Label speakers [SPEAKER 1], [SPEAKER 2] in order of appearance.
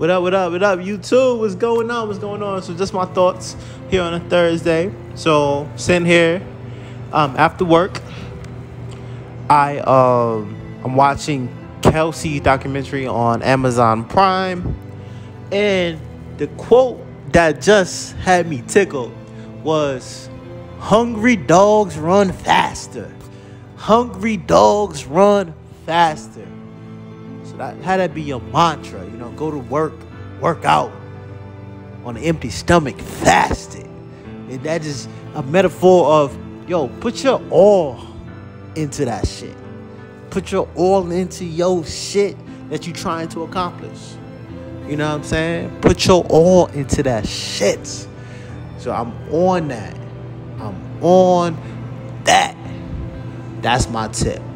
[SPEAKER 1] What up, what up, what up, YouTube? What's going on? What's going on? So just my thoughts here on a Thursday. So sitting here after work. I'm watching Kelsey's documentary on Amazon Prime. And the quote that just had me tickled was, "Hungry dogs run faster. Hungry dogs run faster." So that had to be your mantra, go to work, work out on an empty stomach, fasted. And that is a metaphor of, put your all into that shit. Put your all into your shit that you're trying to accomplish. You know what I'm saying? Put your all into that shit. So I'm on that. I'm on that. That's my tip.